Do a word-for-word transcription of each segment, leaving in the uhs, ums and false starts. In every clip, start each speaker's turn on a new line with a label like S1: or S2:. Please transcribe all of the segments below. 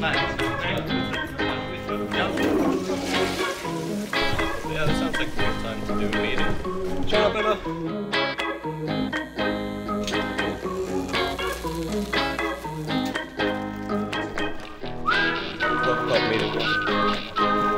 S1: Yeah, this sounds like a good time to do a meeting. Cheer up, Emma. Welcome back, meeting.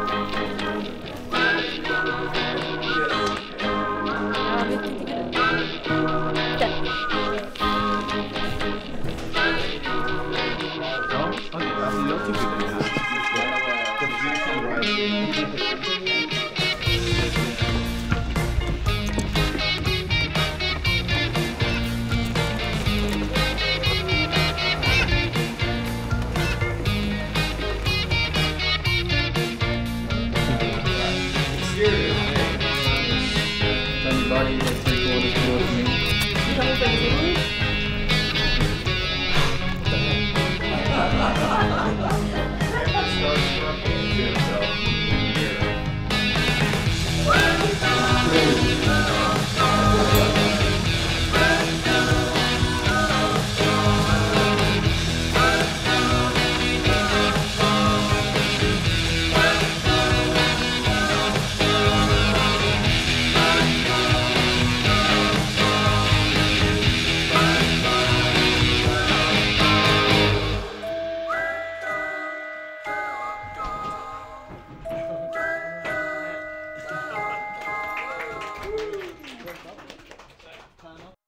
S2: Anybody that's pretty cool to do with me? You coming for the English?
S3: What's up?